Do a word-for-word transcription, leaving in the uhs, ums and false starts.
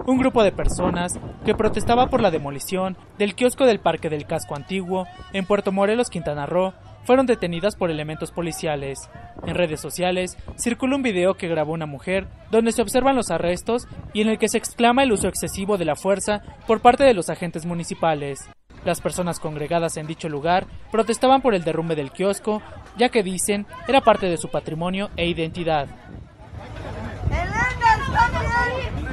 un grupo de personas que protestaba por la demolición del kiosco del Parque del Casco Antiguo en Puerto Morelos, Quintana Roo, fueron detenidas por elementos policiales. En redes sociales circula un video que grabó una mujer donde se observan los arrestos y en el que se exclama el uso excesivo de la fuerza por parte de los agentes municipales. Las personas congregadas en dicho lugar protestaban por el derrumbe del kiosco, ya que dicen era parte de su patrimonio e identidad. ¡El Ender está bien!